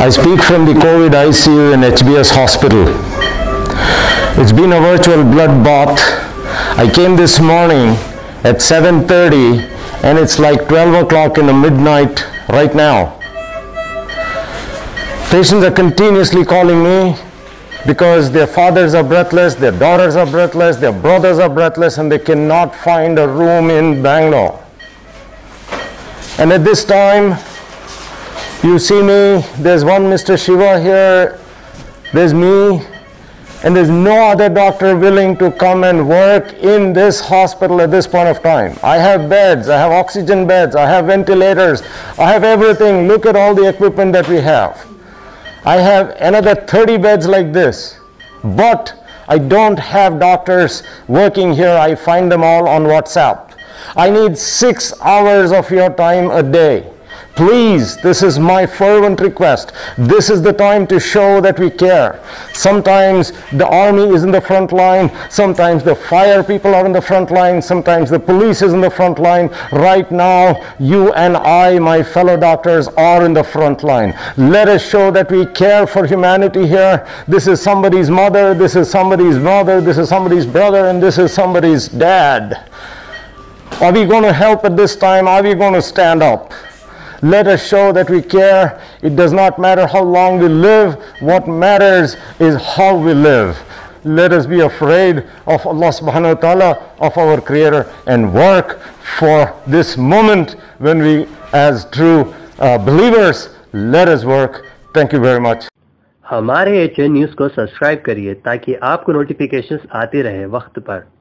I speak from the COVID ICU in HBS Hospital. It's been a virtual blood bath. I came this morning at 7:30 and it's like 12 o'clock in the midnight right now. Patients are continuously calling me because their fathers are breathless, their daughters are breathless, their brothers are breathless, and they cannot find a room in Bangalore. And at this time, you see me, there's one Mr. Shiva here, there's me, and there's no other doctor willing to come and work in this hospital at this point of time. I have beds, I have oxygen beds, I have ventilators, I have everything. Look at all the equipment that we have. I have another 30 beds like this, but I don't have doctors working here. I find them all on WhatsApp. I need 6 hours of your time a day. Please, this is my fervent request. This is the time to show that we care. Sometimes the army is in the front line, sometimes the fire people are in the front line, sometimes the police is in the front line. Right now, you and I, my fellow doctors, are in the front line. Let us show that we care for humanity here. This is somebody's mother, this is somebody's mother, this is somebody's brother, and this is somebody's dad. Are we going to help at this time? Are we going to stand up? Let us show that we care. It does not matter how long we live. What matters is how we live. Let us be afraid of Allah subhanahu wa ta'ala, of our Creator, and work for this moment when we, as true believers, let us work. Thank you very much. हमारे HN news को subscribe करिए ताकि आपको notifications आते रहे वक्त पर।